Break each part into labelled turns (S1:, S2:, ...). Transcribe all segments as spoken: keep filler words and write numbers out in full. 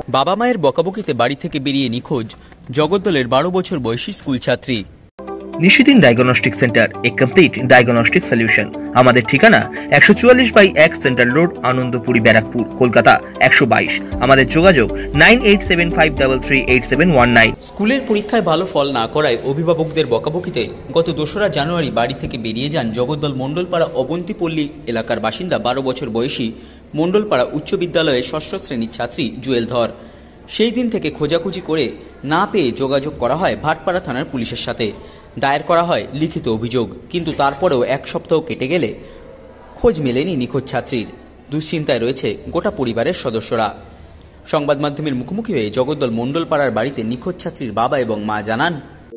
S1: বাবা মায়ের বকাবকিতে বাড়ি থেকে বেরিয়ে নিখোঁজ জগদ্দলের বারো বছর বয়সী স্কুল ছাত্রী।
S2: Nishidin diagnostic centre, a complete diagnostic solution. আমাদের ঠিকানা একশো চুয়াল্লিশ বাই এক সেন্ট্রাল রোড, আনন্দপুরি, ব্যারাকপুর, কলকাতা একশো বাইশ। আমাদের যোগাযোগ nine eight seven five three three eight seven one nine.
S1: স্কুলের পরীক্ষায় ভালো ফল না করায় অভিভাবকদের বকাবকিতে গত দোসরা জানুয়ারি বাড়ি থেকে বেরিয়ে যান জগদ্দল মণ্ডলপাড়া অবন্তিপল্লী এলাকার বাসিন্দা বারো বছর বয়সী মণ্ডলপাড়া উচ্চ বিদ্যালয়ের ষষ্ঠ শ্রেণীর ছাত্রী জুয়েল ধর। সেই দিন থেকে খোঁজাখুঁজি করে না পেয়ে যোগাযোগ করা হয় ভাটপাড়া থানার পুলিশের সাথে। দায়ের করা হয় লিখিত অভিযোগ, কিন্তু তারপরেও এক সপ্তাহ কেটে গেলে খোঁজ মেলেনি নিখোঁজ ছাত্রীর। দুশ্চিন্তায় রয়েছে গোটা পরিবারের সদস্যরা। সংবাদ মাধ্যমের মুখোমুখি হয়ে জগদ্দল মণ্ডলপাড়ার বাড়িতে নিখোঁজ ছাত্রীর বাবা এবং মা জানান,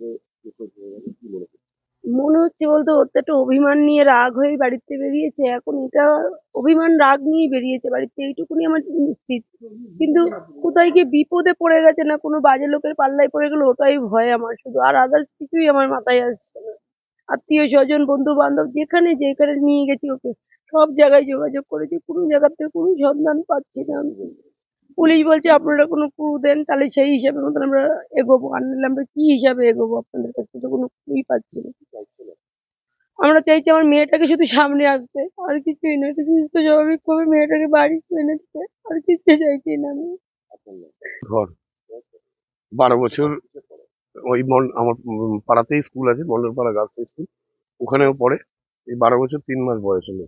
S3: মনে হচ্ছে বলতে ওর তো একটা অভিমান নিয়ে রাগ হয়ে বাড়িতে বেরিয়েছে। এখন এটা অভিমান রাগ নিয়ে বেরিয়েছে বাড়িতে, এইটুকুনি আমার নিশ্চিত। কিন্তু কোথায় গিয়ে বিপদে পড়ে গেছে না কোনো বাজে লোকের পাল্লায় পড়ে গেল, ওটাই ভয় আমার শুধু। আর আদার্স কিছুই আমার মাথায় আসছে না। আত্মীয় স্বজন, বন্ধু বান্ধব যেখানে যেখানে নিয়ে গেছি ওকে, সব জায়গায় যোগাযোগ করেছি, কোনো জায়গার থেকে কোনো সন্ধান পাচ্ছি না। পুলিশ বলছে আপনারা কোনো ক্লু দেন, তাহলে সেই হিসাবে মতন আমরা এগোবো। আর নাহলে আমরা কি হিসাবে এগোবো? আপনাদের কাছ থেকে কোনো ক্লুই পাচ্ছি না। আমরা চাইছি আমার মেয়েটাকে শুধু সামনে আসতে, আর কিছুই না। একটু সুস্থ স্বাভাবিক ভাবে মেয়েটাকে বাড়ি এনে দিতে, আর কিছু চাইছি না আমি।
S4: ধর বারো বছর ওই আমার পাড়াতেই স্কুল আছে, মন্ডলপাড়া গার্লস স্কুল, ওখানেও পড়ে। এই বারো বছর তিন মাস বয়স হলো।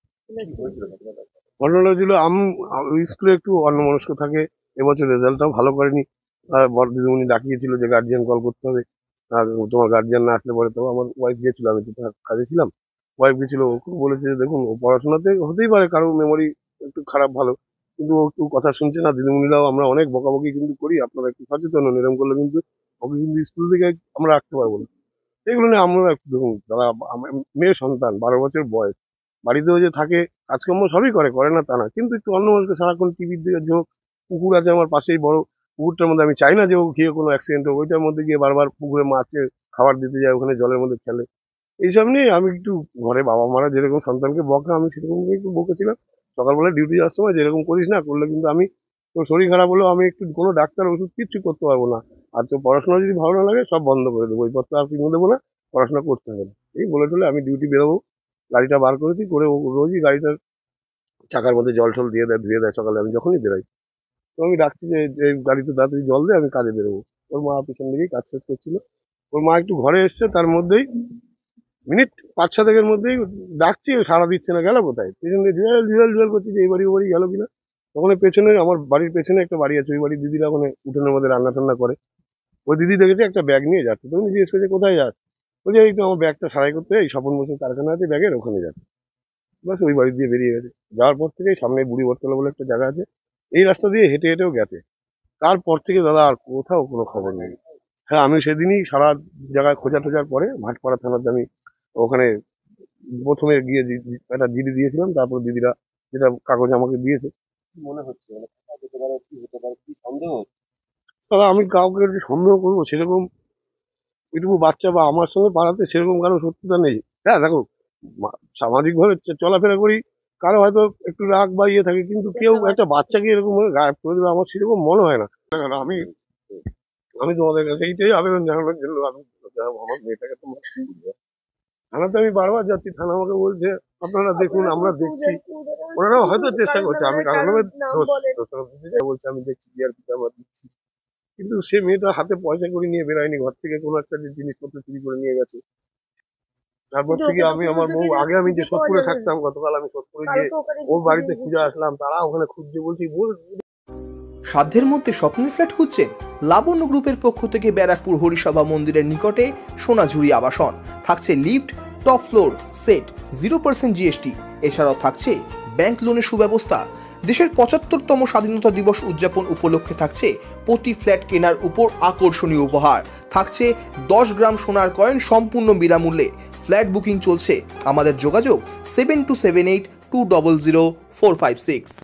S4: ঘটনা হয়েছিল, আমি ওই স্কুলে একটু অন্যমনস্ক থাকে। এবছর রেজাল্টটাও ভালো করেনি। দিদিমণি ডাকিয়েছিল যে গার্জিয়ান কল করতে হবে, তোমার গার্জিয়ান না আসলে পরে। তো আমার ওয়াইফ গেছিল, আমি তো কাজে ছিলাম। ওয়াইফ গেছিল, ওকে বলেছে যে দেখুন ও পড়াশোনাতে হতেই পারে কারো মেমোরি একটু খারাপ ভালো, কিন্তু ও একটু কথা শুনছে না। দিদিমণিরাও আমরা অনেক বকাবকি কিন্তু করি, আপনারা একটু সচেতন হন, এরকম করলে কিন্তু ওকে কিন্তু স্কুল থেকে আমরা রাখতে পারবো না। এগুলো নিয়ে আমরা একটু দেখুন, তারা মেয়ে সন্তান, বারো বছর বয়স, বাড়িতেও যে থাকে, কাজকর্ম সবই করে, করে না তা না, কিন্তু একটু অন্য মানুষকে সারাক্ষণ টিভির দিকে ঝোঁক। পুকুর আছে আমার পাশেই বড়, পুকুরটার মধ্যে আমি চাই না যে ও গিয়ে কোনো অ্যাক্সিডেন্ট হোক, ওইটার মধ্যে গিয়ে বারবার পুকুরে মাছে খাবার দিতে যায়, ওখানে জলের মধ্যে খেলে। এইসব নিয়ে আমি একটু ঘরে বাবা মারা যেরকম সন্তানকে বকা, আমি সেরকম একটু বকেছিলাম। সকালবেলা ডিউটি যাওয়ার সময় যেরকম করিস না, করলে কিন্তু আমি তোর শরীর খারাপ হলেও আমি একটু কোনো ডাক্তার ওষুধ কিচ্ছু করতে পারবো না। আর তোর পড়াশোনা যদি ভালো না লাগে সব বন্ধ করে দেবো, বইপত্র আর কিনে দেবো না, পড়াশোনা করতে হবে না। এই বলে টলে আমি ডিউটি বেরোবো। গাড়িটা বার করেছি, করে ও রোজই গাড়িটার চাকার মধ্যে জল টল দিয়ে দেয়, ধুয়ে দেয় সকালে আমি যখনই বেরোই। তো আমি ডাকছি যে এই গাড়িতে তাড়াতাড়ি জল দিয়ে আমি কাজে বেরোবো। ওর মা পিছন দিকেই কাজ শেষ করছিল। ওর মা একটু ঘরে এসছে, তার মধ্যেই মিনিট পাঁচ সাতেকের মধ্যেই ডাকছি, সারা দিচ্ছে না, গেল কোথায়? পেছন দিয়ে জুয়েল জুয়েল জুয়েল করছি যে এই বাড়ি ও বাড়ি গেল কিনা। তখন পেছনে আমার বাড়ির পেছনে একটা বাড়ি আছে, ওই বাড়ির দিদিরা ওখানে উঠোনের মধ্যে রান্না টান্না করে। ওই দিদি দেখেছে একটা ব্যাগ নিয়ে যাচ্ছে, তখন জিজ্ঞেস করছে কোথায় যাস? বলছে এই তো আমার ব্যাগটা সারাই করতে, এই স্বপন বসে কারখানা আছে ব্যাগের, ওখানে যাচ্ছে। বাস ওই বাড়ি দিয়ে বেরিয়ে গেছে। যাওয়ার পর থেকে সামনে বুড়ি বটতলা বলে একটা জায়গা আছে, এই রাস্তা দিয়ে হেঁটে হেঁটেও গেছে। তারপর থেকে দাদা আর কোথাও কোনো খবর নেই। হ্যাঁ, আমি সেদিনই সারা জায়গায় খোঁজা টোজার পরে ভাটপাড়া থানাতে আমি ওখানে প্রথমে গিয়ে একটা জিডি দিয়েছিলাম, তারপর দিদিরা যেটা কাগজ আমাকে দিয়েছে। মনে হচ্ছে দাদা আমি কাউকে একটু সন্দেহ করবো সেরকম এটুকু বাচ্চা বা আমার সঙ্গে পাড়াতে সেরকম কারো সত্যতা নেই। হ্যাঁ দেখো, সামাজিক ভাবে চলাফেরা করি, কারো হয়তো একটু রাগ বা ইয়ে থাকে, কিন্তু কেউ একটা বাচ্চাকে এরকম গায়েব করে দেবে আমার সেরকম মনে হয় না। আমি আমি তোমাদের কাছে এইটাই আবেদন জানানোর জন্য আমি আমার মেয়েটাকে তোমার থানাতে আমি বারবার যাচ্ছি, থানা আমাকে বলছে আপনারা দেখুন, আমরা দেখছি। ওনারাও হয়তো চেষ্টা করছে, আমি কারণ বলছে আমি দেখছি ডিআরপিতে আমরা দিচ্ছি, কিন্তু সে মেয়েটা হাতে পয়সা করে নিয়ে বেরোয়নি, ঘর থেকে কোনো একটা জিনিসপত্র চুরি করে নিয়ে গেছে। তারপর থেকে আমি আমার বউ, আগে আমি যে সোদপুরে থাকতাম, গতকাল আমি সোদপুরে গিয়ে ওর বাড়িতে খুঁজে আসলাম, তারা ওখানে খুঁজছে। বলছি
S2: সাধ্যের মধ্যে স্বপ্নের ফ্ল্যাট খুঁজছেন? লাবণ্য গ্রুপের পক্ষ থেকে ব্যারাকপুর হরিসভা মন্দিরের নিকটে সোনাঝুরি আবাসন থাকছে lift, top floor, set, zero percent GST. এছাড়াও থাকছে ব্যাংক লোনের সুব্যবস্থা। দেশের পঁচাত্তরতম স্বাধীনতা দিবস উদযাপন উপলক্ষে থাকছে প্রতি ফ্ল্যাট কেনার উপর আকর্ষণীয় উপহার। থাকছে দশ গ্রাম সোনার কয়েন সম্পূর্ণ বিনামূল্যে। ফ্ল্যাট বুকিং চলছে। আমাদের যোগাযোগ seven two seven eight two double zero four five six.